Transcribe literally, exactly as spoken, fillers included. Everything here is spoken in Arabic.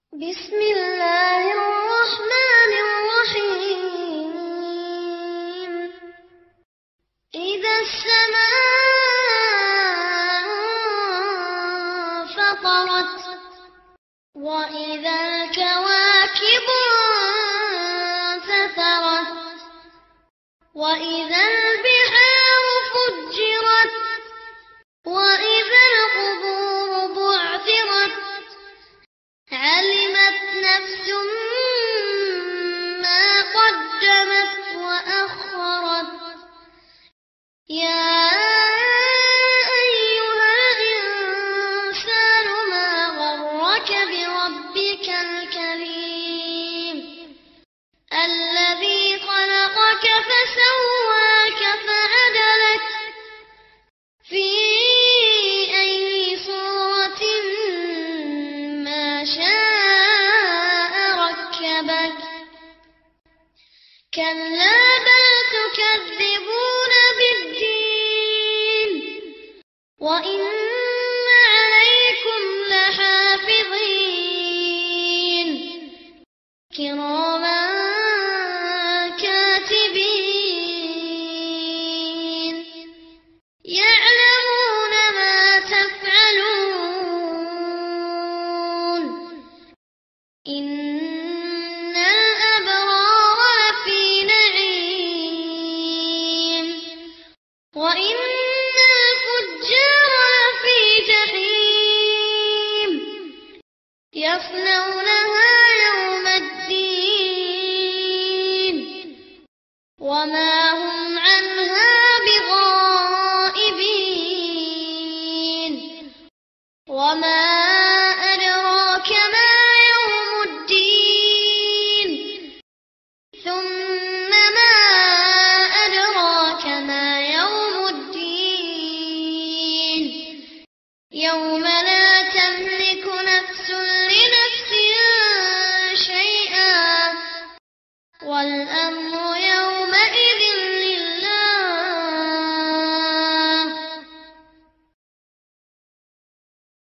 بسم الله الرحمن الرحيم. إذا السماء انفطرت وإذا الكواكب انتثرت وإذا البحار فجرت وإذا القبور بعثرت علمت نفس ما قدمت وأخرت. يا أيها الإنسان ما غرك بربك الكريم الذي خلقك فسواك فعدلك في أي صورة ما شاء ركبك. كلا بل تكذبون بالدين وإن عليكم لحافظين كراما كاتبين يعلمون ما تفعلون. إن الأبرار لفي نعيم وإن الفجار لفي جحيم يصلونها يوم الدين وما هم عنها بغائبين. وما أدراك ما يوم الدين ثم ما أدراك ما يوم الدين يوم لا تملك نفس لنفس شيئا والأمر